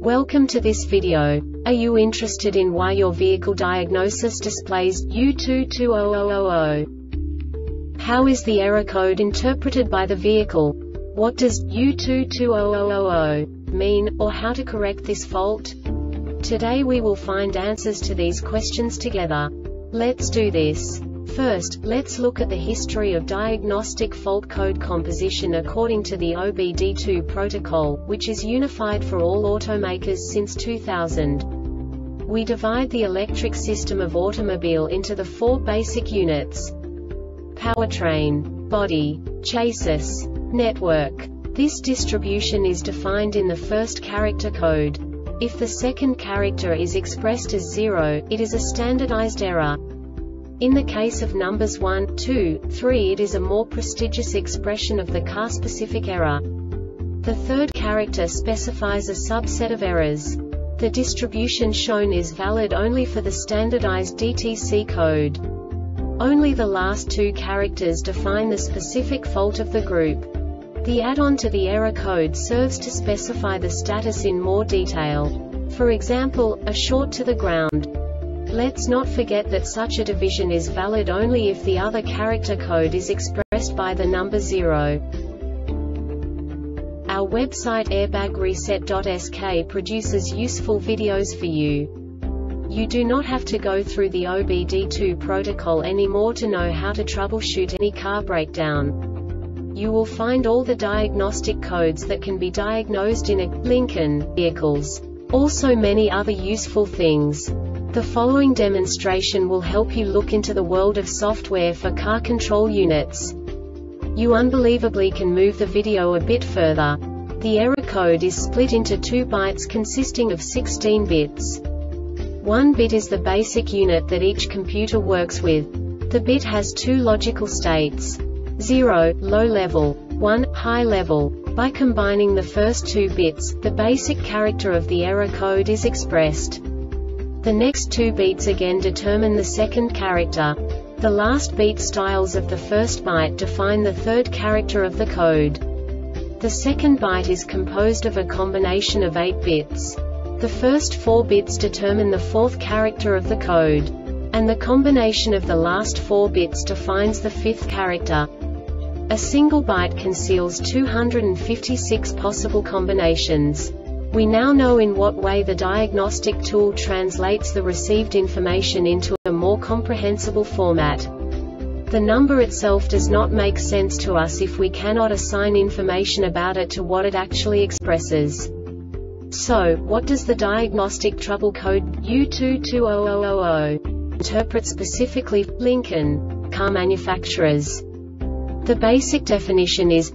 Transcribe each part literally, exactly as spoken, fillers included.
Welcome to this video. Are you interested in why your vehicle diagnosis displays U two two zero zero zero zero? How is the error code interpreted by the vehicle? What does U two two zero zero zero zero mean, or how to correct this fault? Today we will find answers to these questions together. Let's do this. First, let's look at the history of diagnostic fault code composition according to the O B D two protocol, which is unified for all automakers since two thousand. We divide the electric system of automobile into the four basic units: powertrain, body, chassis, network. This distribution is defined in the first character code. If the second character is expressed as zero, it is a standardized error. In the case of numbers one, two, three, it is a more prestigious expression of the car-specific error. The third character specifies a subset of errors. The distribution shown is valid only for the standardized D T C code. Only the last two characters define the specific fault of the group. The add-on to the error code serves to specify the status in more detail. For example, a short to the ground. Let's not forget that such a division is valid only if the other character code is expressed by the number zero. Our website airbag reset dot S K produces useful videos for you. You do not have to go through the O B D two protocol anymore to know how to troubleshoot any car breakdown. You will find all the diagnostic codes that can be diagnosed in a Lincoln vehicles. Also many other useful things. The following demonstration will help you look into the world of software for car control units. You unbelievably can move the video a bit further. The error code is split into two bytes consisting of sixteen bits. One bit is the basic unit that each computer works with. The bit has two logical states: zero, low level, one, high level. By combining the first two bits, the basic character of the error code is expressed. The next two beats again determine the second character. The last beat styles of the first byte define the third character of the code. The second byte is composed of a combination of eight bits. The first four bits determine the fourth character of the code. And the combination of the last four bits defines the fifth character. A single byte conceals two hundred fifty-six possible combinations. We now know in what way the diagnostic tool translates the received information into a more comprehensible format. The number itself does not make sense to us if we cannot assign information about it to what it actually expresses. So, what does the diagnostic trouble code U two two zero zero zero zero interpret specifically for Lincoln car manufacturers? The basic definition is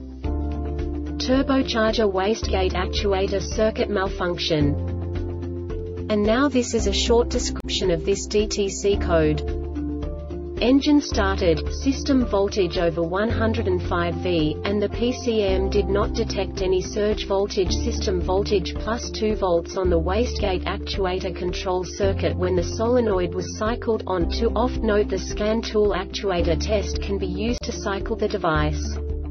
turbocharger wastegate actuator circuit malfunction. And now this is a short description of this D T C code. Engine started, system voltage over one hundred five volts, and the P C M did not detect any surge voltage. System voltage plus two volts on the wastegate actuator control circuit when the solenoid was cycled on to off. Note the scan tool actuator test can be used to cycle the device.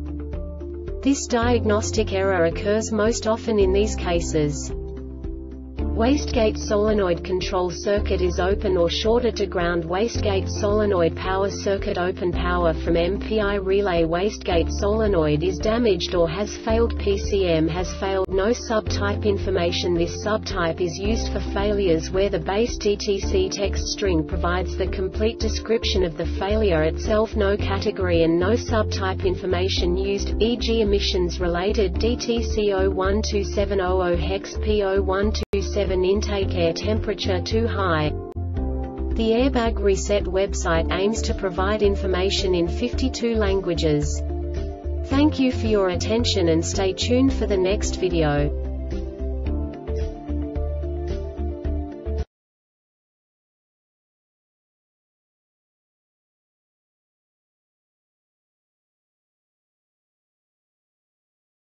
This diagnostic error occurs most often in these cases. Wastegate solenoid control circuit is open or shorted to ground. Wastegate solenoid power circuit open. Power from M P I relay. Wastegate solenoid is damaged or has failed. P C M has failed. No subtype information. This subtype is used for failures where the base D T C text string provides the complete description of the failure itself. No category and no subtype information used, for example emissions related D T C zero one two seven zero zero hex P zero one two seven intake air temperature too high. The Airbag Reset website aims to provide information in fifty-two languages. Thank you for your attention and stay tuned for the next video.